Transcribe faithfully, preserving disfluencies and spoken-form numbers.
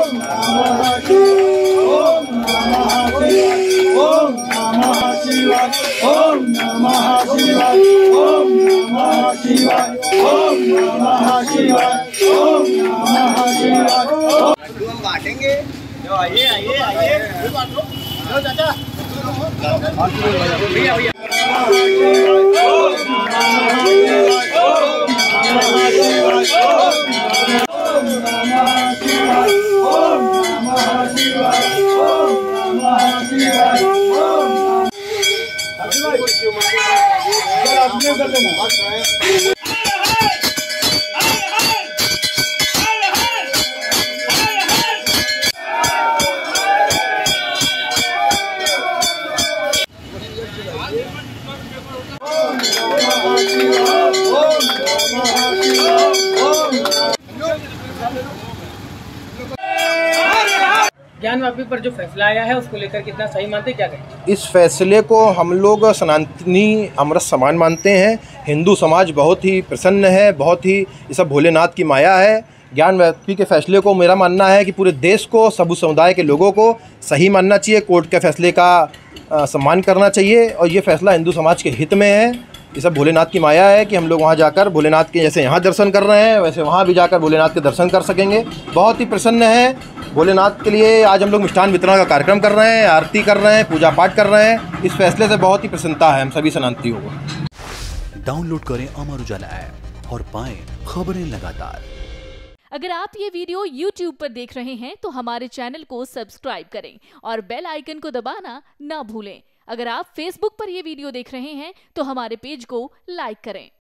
बांटेंगे। आइए आइए आइए चाचा। भैया भैया ज्ञानवापी पर जो फैसला आया है उसको लेकर कितना सही मानते, क्या कहें? इस फैसले को हम लोग सनातनी अमृत समान मानते हैं। हिंदू समाज बहुत ही प्रसन्न है, बहुत ही ये सब भोलेनाथ की माया है। ज्ञानवापी के फैसले को मेरा मानना है कि पूरे देश को, सब समुदाय के लोगों को सही मानना चाहिए। कोर्ट के फैसले का आ, सम्मान करना चाहिए और ये फैसला हिंदू समाज के हित में है। ये सब भोलेनाथ की माया है कि हम लोग वहाँ जाकर भोलेनाथ के जैसे यहाँ दर्शन कर रहे हैं वैसे वहाँ भी जाकर भोलेनाथ के दर्शन कर सकेंगे। बहुत ही प्रसन्न है भोलेनाथ के लिए। आज हम लोग मिष्ठान वितरण का कार्यक्रम कर रहे हैं, आरती कर रहे हैं, पूजा पाठ कर रहे हैं। इस फैसले से बहुत ही प्रसन्नता है हम सभी सनातनियों को। डाउनलोड करें अमर उजाला ऐप और पाएं खबरें लगातार। अगर आप ये वीडियो यूट्यूब पर देख रहे हैं तो हमारे चैनल को सब्सक्राइब करें और बेल आइकन को दबाना ना भूलें। अगर आप फेसबुक पर यह वीडियो देख रहे हैं तो हमारे पेज को लाइक करें।